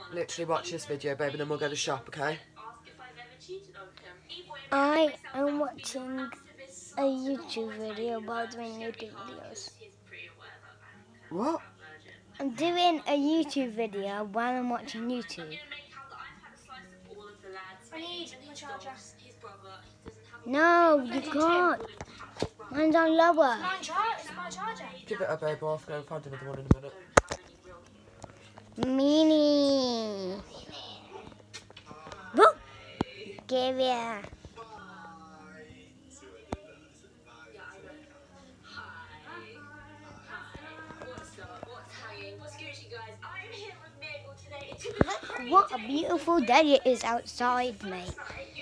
literally watch this video, babe, and then we'll go to the shop, okay? I am watching a YouTube video while doing YouTube videos. What? I'm doing a YouTube video while I'm watching YouTube. I need my charger. No, you can't. Mine's on lower. It's my charger. Give it a babe, I'll go and find another one in a minute. Meanie. Woo! Give it. Look what a beautiful day it is outside, mate.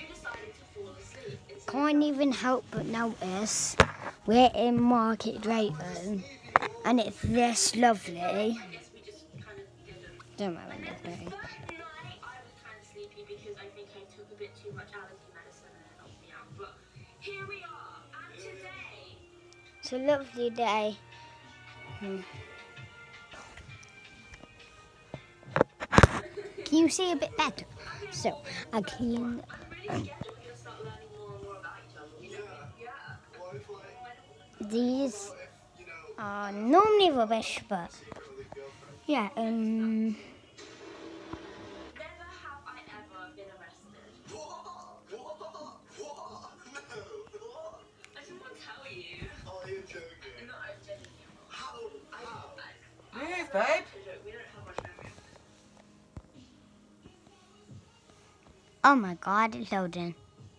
Can't even help but notice we're in Market Drayton and it's this lovely. Don't mind this. It's a lovely day. Can you see a bit better? So I can. These are normally rubbish, but yeah. Move, babe. Oh my God, it's loading.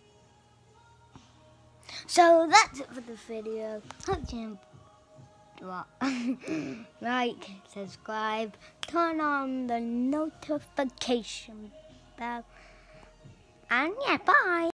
So that's it for the video. Hope you like, subscribe, turn on the notification bell, and yeah, bye.